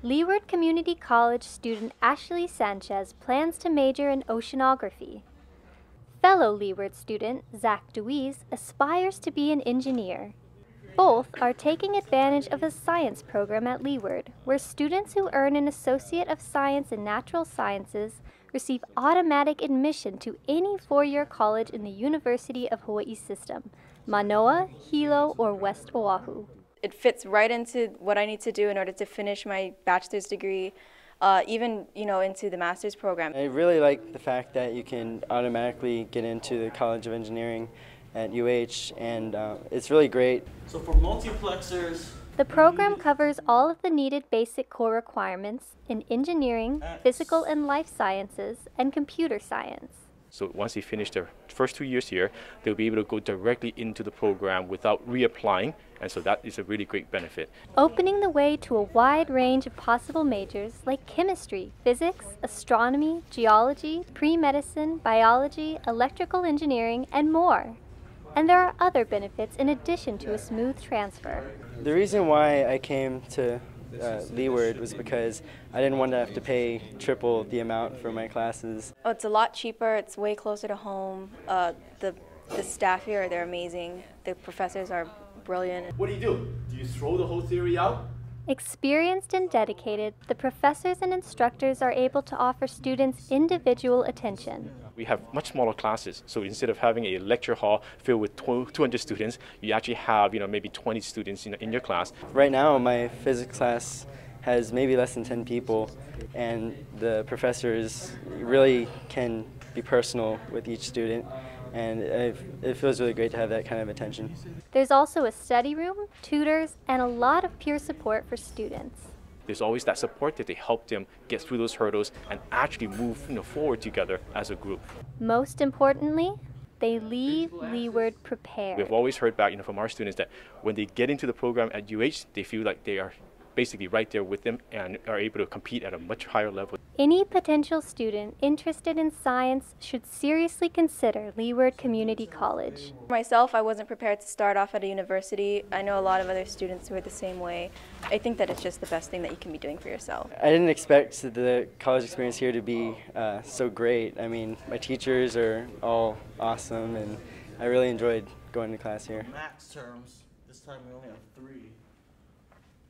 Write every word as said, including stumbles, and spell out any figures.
Leeward Community College student Ashley Sanchez plans to major in oceanography. Fellow Leeward student Zach Deweese aspires to be an engineer. Both are taking advantage of a science program at Leeward, where students who earn an Associate of Science in Natural Sciences receive automatic admission to any four-year college in the University of Hawaiʻi System, Manoa, Hilo, or West Oʻahu. It fits right into what I need to do in order to finish my bachelor's degree, uh, even you know into the master's program. I really like the fact that you can automatically get into the College of Engineering at U H, and uh, it's really great. So for multiplexers, the program covers all of the needed basic core requirements in engineering, physical and life sciences, and computer science. So once they finish their first two years here, they'll be able to go directly into the program without reapplying, and so that is a really great benefit. Opening the way to a wide range of possible majors like chemistry, physics, astronomy, geology, pre-medicine, biology, electrical engineering, and more. And there are other benefits in addition to a smooth transfer. The reason why I came to uh, Leeward was because I didn't want to have to pay triple the amount for my classes. Oh, it's a lot cheaper. It's way closer to home. Uh, the the staff here, they're amazing. The professors are brilliant. What do you do? Do you throw the whole theory out? Experienced and dedicated, the professors and instructors are able to offer students individual attention. We have much smaller classes, so instead of having a lecture hall filled with two hundred students, you actually have you know maybe twenty students in, in your class. Right now, my physics class has maybe less than ten people, and the professors really can be personal with each student, and it, it feels really great to have that kind of attention. There's also a study room, tutors, and a lot of peer support for students. There's always that support that they help them get through those hurdles and actually move you know, forward together as a group. Most importantly, they leave Leeward prepared. We've always heard back you know, from our students that when they get into the program at U H, they feel like they are basically right there with them and are able to compete at a much higher level. Any potential student interested in science should seriously consider Leeward Community College. Myself, I wasn't prepared to start off at a university. I know a lot of other students who are the same way. I think that it's just the best thing that you can be doing for yourself. I didn't expect the college experience here to be uh, so great. I mean, my teachers are all awesome, and I really enjoyed going to class here. Max terms, this time we only have three.